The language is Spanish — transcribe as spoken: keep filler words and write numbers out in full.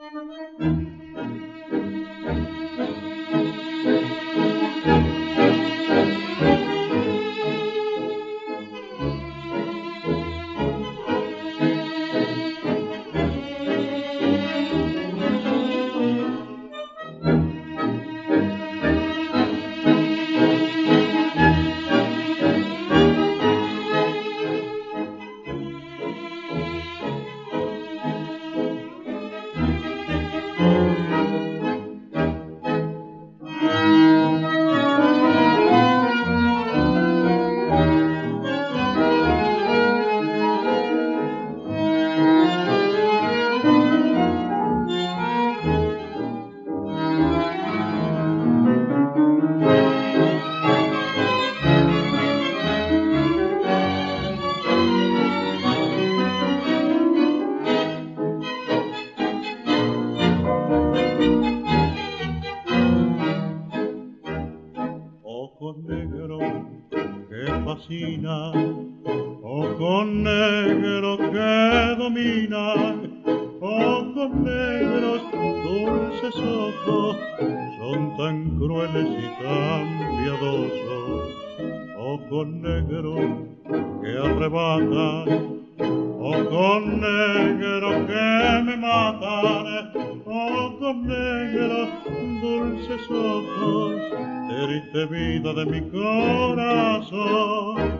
Ojo negro que fascina, ojo negro que domina, ojos negros, dulces ojos, son tan crueles y tan piadosos. Ojos negros que arrebatan, ojos negros que me matan, ojos negros, dulces ojos, triste vida de mi corazón.